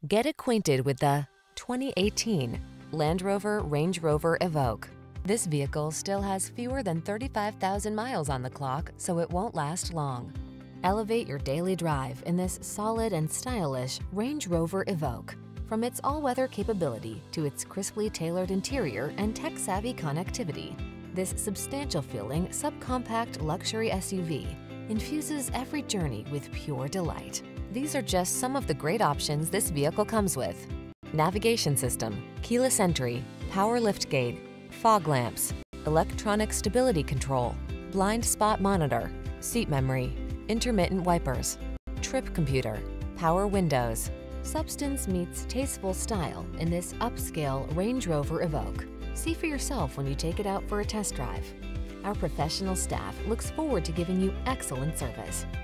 Get acquainted with the 2018 Land Rover Range Rover Evoque. This vehicle still has fewer than 35,000 miles on the clock, so it won't last long. Elevate your daily drive in this solid and stylish Range Rover Evoque. From its all-weather capability to its crisply tailored interior and tech-savvy connectivity, this substantial-feeling subcompact luxury SUV infuses every journey with pure delight. These are just some of the great options this vehicle comes with: navigation system, keyless entry, power liftgate, fog lamps, electronic stability control, blind spot monitor, seat memory, intermittent wipers, trip computer, power windows. Substance meets tasteful style in this upscale Range Rover Evoque. See for yourself when you take it out for a test drive. Our professional staff looks forward to giving you excellent service.